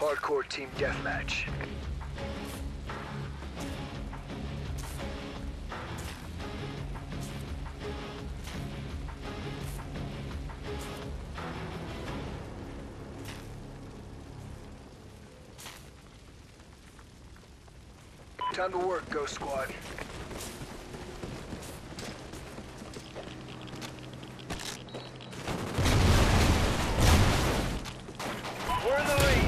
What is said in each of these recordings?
Hardcore team deathmatch. Time to work, Ghost Squad. We're in the lead.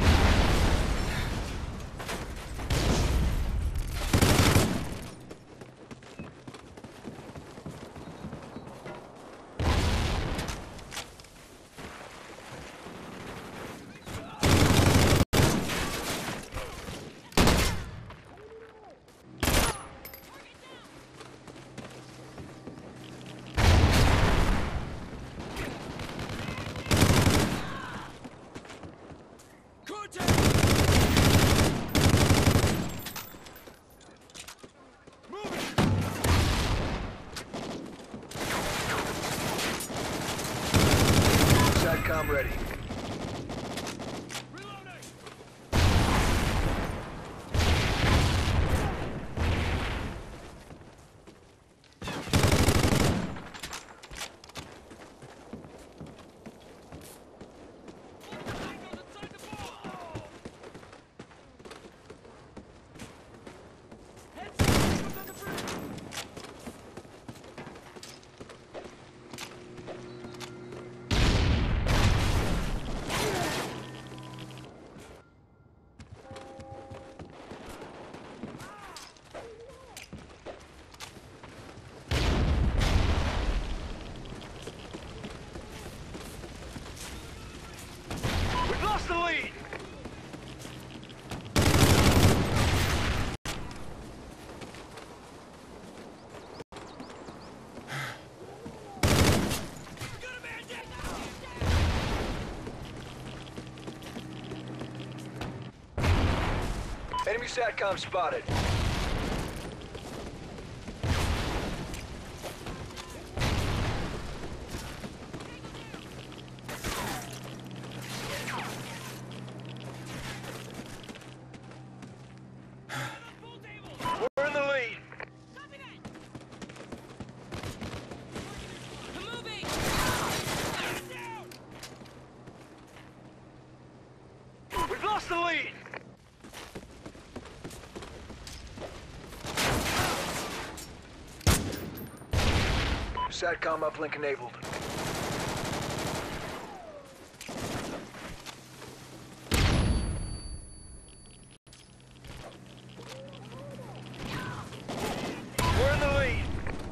SATCOM ready. We've lost the lead. Enemy SATCOM spotted. We're in the lead. We've lost the lead. SATCOM uplink enabled. We're in the lead.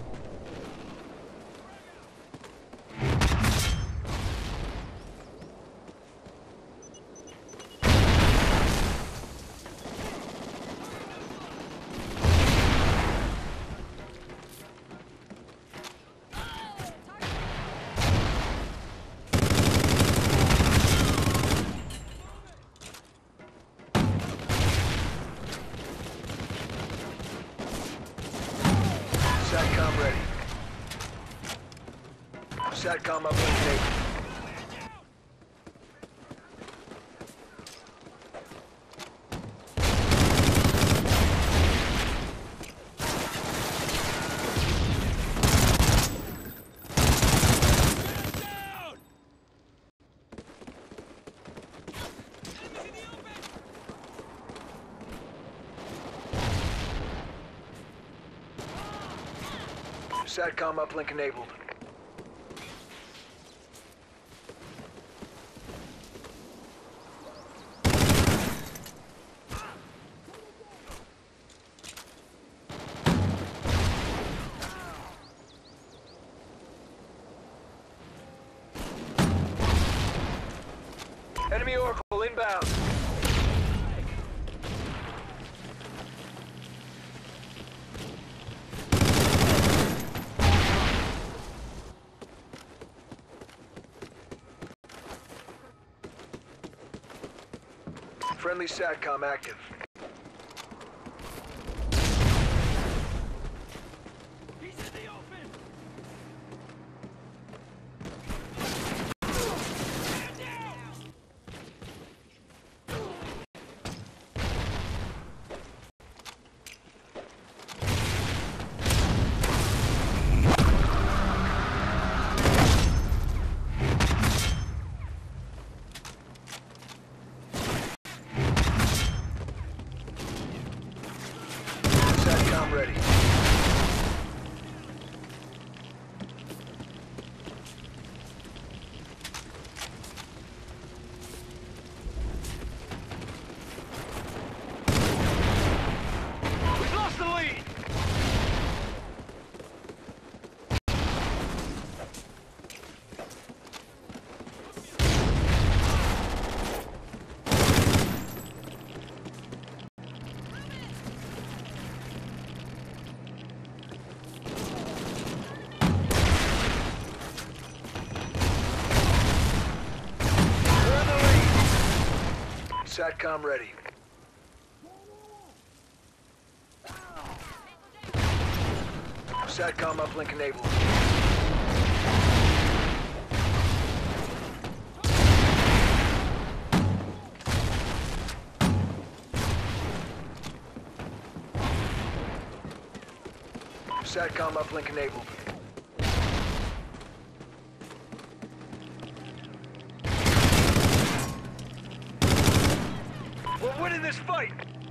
SATCOM ready. SATCOM uplink enabled. SATCOM uplink enabled. Enemy Oracle inbound. Friendly SATCOM active. He's in the open! Man down! SATCOM ready. SATCOM uplink enabled. SATCOM uplink enabled. We're winning this fight!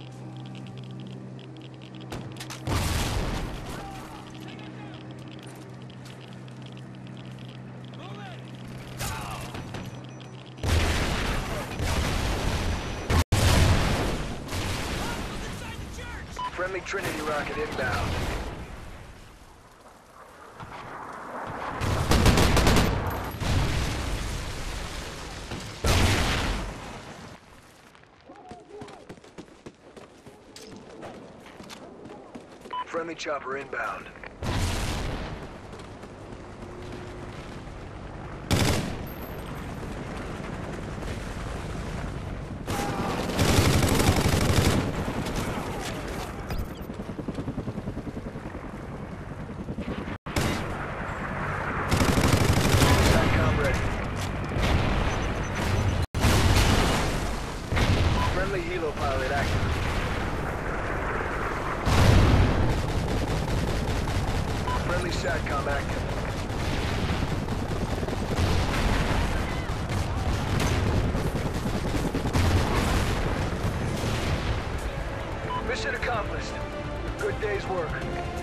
Friendly Trinity rocket inbound. Friendly chopper inbound. SATCOM ready. Friendly helo pilot active. Friendly SATCOM active. Mission accomplished. Good day's work.